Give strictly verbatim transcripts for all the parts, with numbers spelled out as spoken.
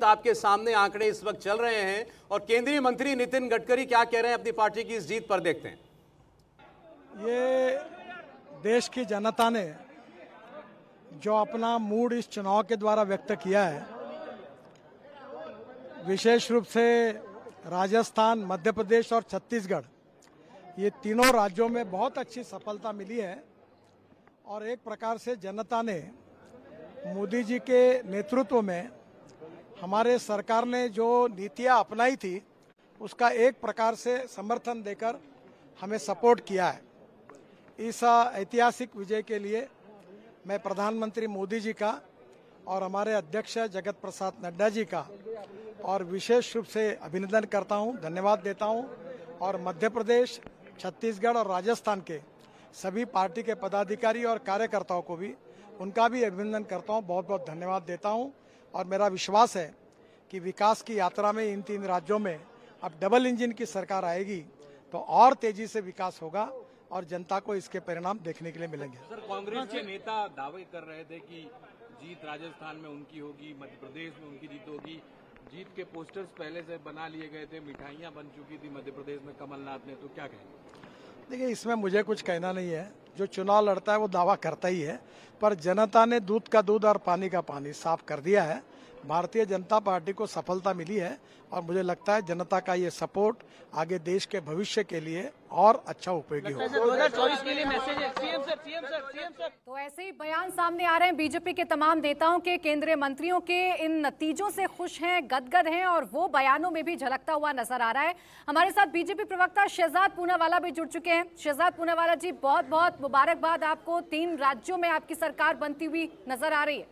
जीत आपके सामने आंकड़े इस वक्त चल रहे हैं और केंद्रीय मंत्री नितिन गडकरी क्या कह रहे हैं अपनी पार्टी की इस जीत पर, देखते हैं। ये देश की जनता ने जो अपना मूड इस चुनाव के द्वारा व्यक्त किया है, विशेष रूप से राजस्थान, मध्य प्रदेश और छत्तीसगढ़, ये तीनों राज्यों में बहुत अच्छी सफलता मिली है और एक प्रकार से जनता ने मोदी जी के नेतृत्व में हमारे सरकार ने जो नीतियां अपनाई थी उसका एक प्रकार से समर्थन देकर हमें सपोर्ट किया है। इस ऐतिहासिक विजय के लिए मैं प्रधानमंत्री मोदी जी का और हमारे अध्यक्ष जगत प्रसाद नड्डा जी का और विशेष रूप से अभिनंदन करता हूं, धन्यवाद देता हूं और मध्य प्रदेश, छत्तीसगढ़ और राजस्थान के सभी पार्टी के पदाधिकारी और कार्यकर्ताओं को भी उनका भी अभिनंदन करता हूं, बहुत बहुत धन्यवाद देता हूं। और मेरा विश्वास है कि विकास की यात्रा में इन तीन राज्यों में अब डबल इंजन की सरकार आएगी तो और तेजी से विकास होगा और जनता को इसके परिणाम देखने के लिए मिलेंगे। सर, कांग्रेस के नेता दावे कर रहे थे कि जीत राजस्थान में उनकी होगी, मध्य प्रदेश में उनकी जीत होगी। जीत के पोस्टर्स पहले से बना लिए गए थे, मिठाइयां बन चुकी थी मध्य प्रदेश में कमलनाथ ने, तो क्या कहेंगे? देखिए, इसमें मुझे कुछ कहना नहीं है। जो चुनाव लड़ता है वो दावा करता ही है, पर जनता ने दूध का दूध और पानी का पानी साफ कर दिया है। भारतीय जनता पार्टी को सफलता मिली है और मुझे लगता है जनता का ये सपोर्ट आगे देश के भविष्य के लिए और अच्छा उपयोगी होगा। दो हज़ार चौबीस के लिए मैसेज है CM sir, CM sir, CM sir. तो ऐसे ही बयान सामने आ रहे हैं बीजेपी के तमाम नेताओं के, केंद्रीय मंत्रियों के। इन नतीजों से खुश हैं, गदगद हैं और वो बयानों में भी झलकता हुआ नजर आ रहा है। हमारे साथ बीजेपी प्रवक्ता शहजाद पूनावाला भी जुड़ चुके हैं। शहजाद पूनावाला जी, बहुत बहुत मुबारकबाद आपको, तीन राज्यों में आपकी सरकार बनती हुई नजर आ रही है।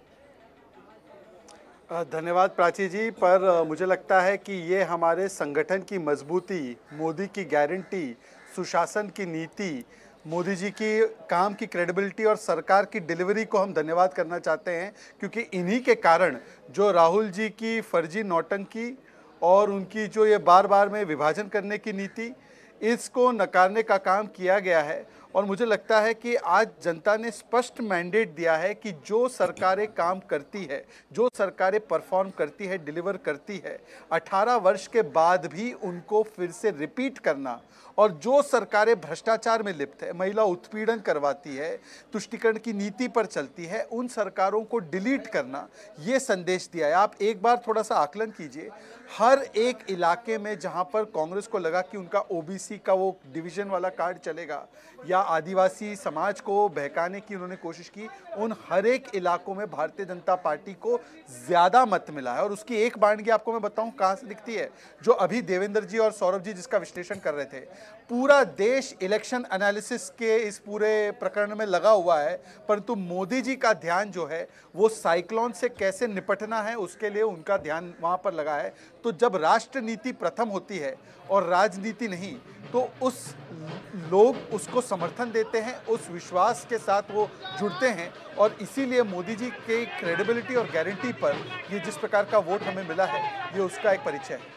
धन्यवाद प्राची जी, पर मुझे लगता है कि ये हमारे संगठन की मजबूती, मोदी की गारंटी, सुशासन की नीति, मोदी जी की काम की क्रेडिबिलिटी और सरकार की डिलीवरी को हम धन्यवाद करना चाहते हैं, क्योंकि इन्हीं के कारण जो राहुल जी की फर्जी नौटंकी और उनकी जो ये बार बार में विभाजन करने की नीति, इसको नकारने का काम किया गया है। और मुझे लगता है कि आज जनता ने स्पष्ट मैंडेट दिया है कि जो सरकारें काम करती है, जो सरकारें परफॉर्म करती है, डिलीवर करती है, अठारह वर्ष के बाद भी उनको फिर से रिपीट करना, और जो सरकारें भ्रष्टाचार में लिप्त है, महिला उत्पीड़न करवाती है, तुष्टीकरण की नीति पर चलती है, उन सरकारों को डिलीट करना, ये संदेश दिया है। आप एक बार थोड़ा सा आकलन कीजिए, हर एक इलाके में जहां पर कांग्रेस को लगा कि उनका ओबीसी का वो डिवीजन वाला कार्ड चलेगा या आदिवासी समाज को बहकाने की उन्होंने कोशिश की, उन हर एक इलाकों में भारतीय जनता पार्टी को ज़्यादा मत मिला है। और उसकी एक बानगी आपको मैं बताऊं कहाँ से दिखती है, जो अभी देवेंद्र जी और सौरभ जी जिसका विश्लेषण कर रहे थे। पूरा देश इलेक्शन एनालिसिस के इस पूरे प्रकरण में लगा हुआ है, परंतु मोदी जी का ध्यान जो है वो साइक्लोन से कैसे निपटना है उसके लिए उनका ध्यान वहाँ पर लगा है। तो जब राष्ट्र नीति प्रथम होती है और राजनीति नहीं, तो उस लोग उसको समर्थन देते हैं, उस विश्वास के साथ वो जुड़ते हैं, और इसीलिए मोदी जी के क्रेडिबिलिटी और गारंटी पर ये जिस प्रकार का वोट हमें मिला है, ये उसका एक परिचय है।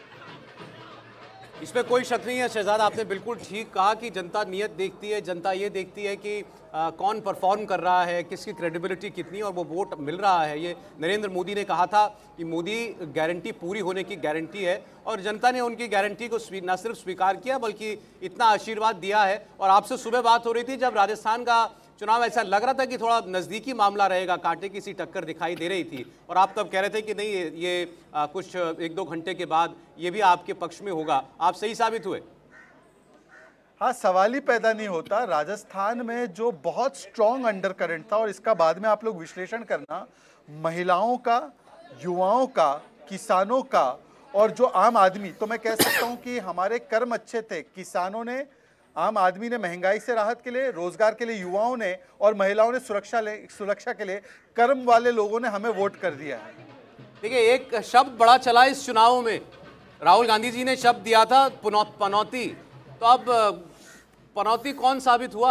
इसमें कोई शक नहीं है शहजाद, आपने बिल्कुल ठीक कहा कि जनता नियत देखती है, जनता ये देखती है कि आ, कौन परफॉर्म कर रहा है, किसकी क्रेडिबिलिटी कितनी, और वो वोट मिल रहा है। ये नरेंद्र मोदी ने कहा था कि मोदी गारंटी पूरी होने की गारंटी है, और जनता ने उनकी गारंटी को न सिर्फ स्वीकार किया बल्कि इतना आशीर्वाद दिया है। और आपसे सुबह बात हो रही थी जब राजस्थान का चुनाव ऐसा लग रहा था कि थोड़ा नज़दीकी मामला रहेगा, कांटे की सी टक्कर दिखाई दे रही थी, और आप तब कह रहे थे कि नहीं ये आ, कुछ एक दो घंटे के बाद ये भी आपके पक्ष में होगा। आप सही साबित हुए। हाँ, सवाल ही पैदा नहीं होता। राजस्थान में जो बहुत स्ट्रॉन्ग अंडर करंट था, और इसका बाद में आप लोग विश्लेषण करना, महिलाओं का, युवाओं का, किसानों का, और जो आम आदमी, तो मैं कह सकता हूँ कि हमारे कर्म अच्छे थे। किसानों ने, आम आदमी ने महंगाई से राहत के लिए, रोजगार के लिए युवाओं ने, और महिलाओं ने सुरक्षा ले सुरक्षा के लिए, कर्म वाले लोगों ने हमें वोट कर दिया है। देखिए, एक शब्द बड़ा चला इस चुनाव में, राहुल गांधी जी ने शब्द दिया था पनौती, तो अब पनौती कौन साबित हुआ?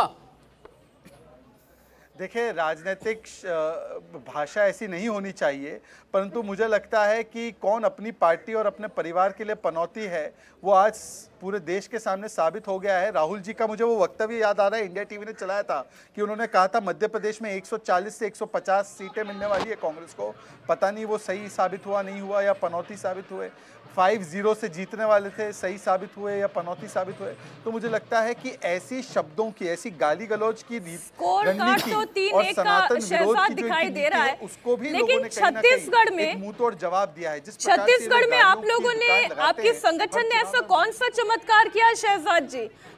देखिए, राजनीतिक भाषा ऐसी नहीं होनी चाहिए, परंतु मुझे लगता है कि कौन अपनी पार्टी और अपने परिवार के लिए पनौती है, वो आज पूरे देश के सामने साबित हो गया है। राहुल जी का मुझे वो वक्तव्य याद आ रहा है, इंडिया टीवी ने चलाया था कि उन्होंने कहा था मध्य प्रदेश में एक सौ चालीस से एक सौ पचास सीटें मिलने वाली है कांग्रेस को। पता नहीं वो सही साबित हुआ नहीं हुआ या पनौती साबित हुए। फाइव जीरो से जीतने वाले थे, सही साबित हुए या पनौती साबित हुए। तो मुझे लगता है कि ऐसी शब्दों की, ऐसी गाली गलौज की रणनीति तो तीन और एक सनातन का विरोध की जो दिखाई इनकी दे रहा नीति है, है उसको भी लेकिन लोगों ने कहीं ना छत्तीसगढ़ कहीं में एक मुंह तोड़ जवाब दिया है। जिस प्रकार से छत्तीसगढ़ में लोग आप गालियों लोगों की ने, दुकान लगाते आपके हैं, संगठन हर ने ऐसा चुनाव में कौन सा चमत्कार किया शहजाद जी?